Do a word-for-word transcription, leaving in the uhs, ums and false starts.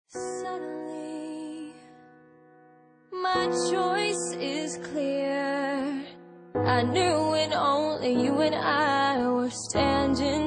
Suddenly, my choice is clear. I knew when only you and I were standing